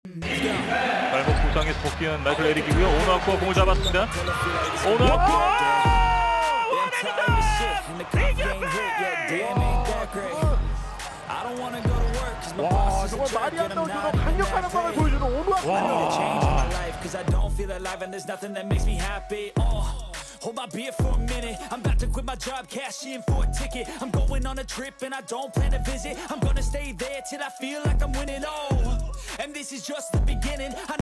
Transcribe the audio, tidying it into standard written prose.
발목 부상에 복귀한 마이클 에릭이고요. 오누아쿠가 공을 잡았습니다. 오누아쿠! 와, 정말 말이 안 나올 정도로 강력한 한방을 보여주는 오누아쿠. Hold my beer for a minute. I'm about to quit my job, cash in for a ticket. I'm going on a trip and I don't plan to visit. I'm gonna stay there till I feel like I'm winning. Oh, and this is just the beginning.